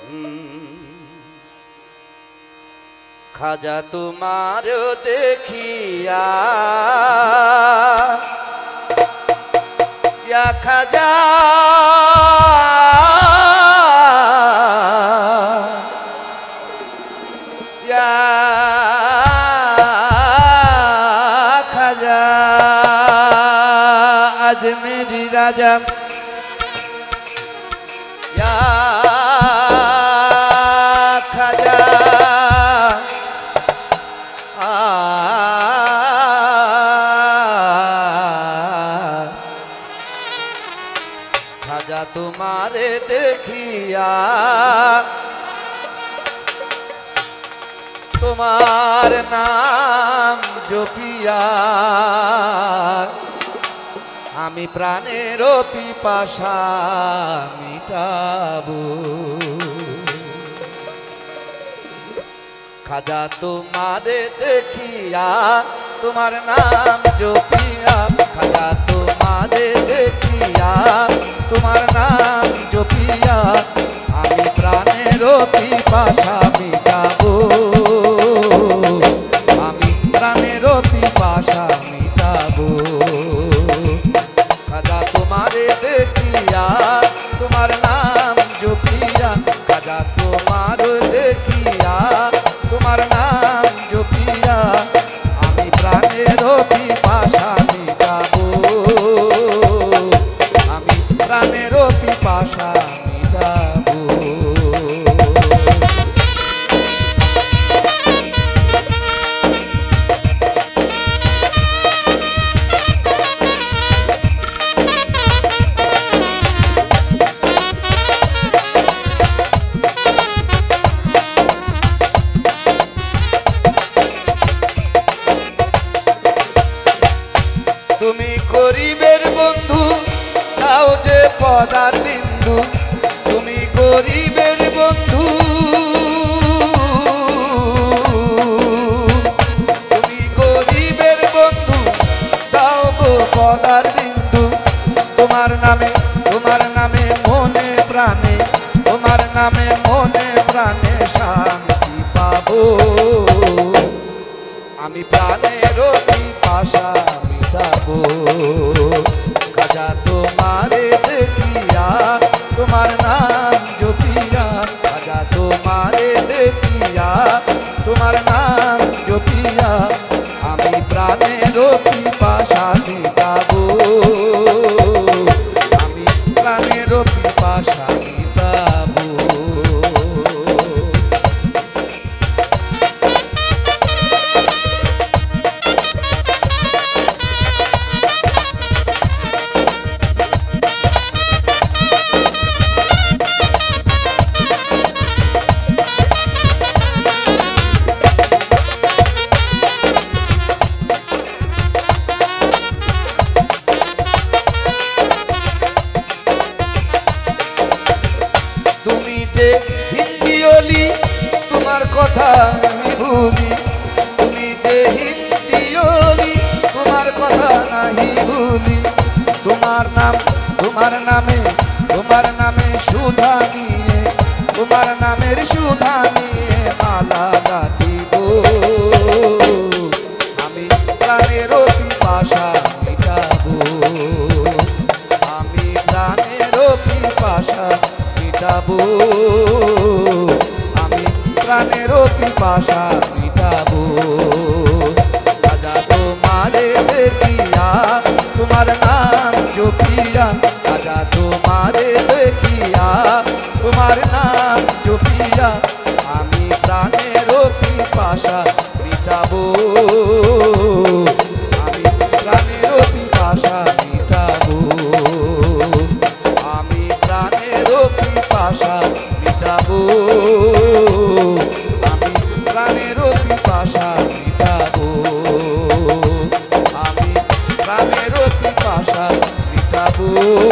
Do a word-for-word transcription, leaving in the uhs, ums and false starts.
খাজা তোমার দেখিয়া ইয়া খাজা ইয়া খাজা আজমেরি রাজা ইয়া খাজা খাজা তোমারে দেখিয়া তোমার নাম জপিয়া আমি প্রাণের পিপাসা মিটাবো। খাজা তোমারে দেখিয়া তোমার নাম জপিয়া খাজা তোমারে দেখিয়া তোমার নাম জপিয়া আমি প্রাণের পিপাসা মিটাবো। আমি প্রাণের পিপাসা মিটাবো। খাজা তোমারে দেখিয়া তোমার নাম জপিয়া খাজা তোমার দেখিয়া তোমার নাম জপিয়া আমি প্রাণের পিপাসা মিটাবো। আমি প্রাণের পিপাসা মিটাবো। তুমি গরিবের বন্ধু তাও যে পদার বিন্দু তুমি গরিবের বন্ধু তুমি গরিবের বন্ধু তাও গো পদার বিন্দু তোমার নামে তোমার নামে মনে প্রাণে তোমার নামে মনে প্রাণে শান্তি পাবো। আমি প্রাণের পিপাসা মিটাবো। খাজা তোমারে দেখিয়া তোমার নাম জপিয়া খাজা তোমারে দেখিয়া তোমার নাম জপিয়া আমি প্রাণের পিপাসা মিটাবো। আমি প্রাণের পিপাসা মিটাবো। তুমি যে হিন্দি ওলি তোমার কথা আমি ভুলি তুমি যে হিন্দি ওলি তোমার কথা নাহি ভুলি তোমার নাম তোমার নামে তোমার নামে সুধা নিয়ে তোমার নামের সুধা নিয়ে মালা গাঁথিব। আমি প্রাণের পিপাসা মিটাবো। আমি প্রাণের পিপাসা মিটাবো। আমি প্রাণের পিপাসা মিটাবো। খাজা তোমারে দেখিয়া তোমার নাম জপিয়া খাজা তোমারে দেখিয়া তোমার নাম জপিয়া আমি প্রাণের পিপাসা মিটাবো। আমি প্রাণের পিপাসা মিটাবো। আমি প্রাণের পিপাসা মিটাবো। আমি প্রাণের পিপাসা মিটাবো। আমি প্রাণের পিপাসা মিটাবো।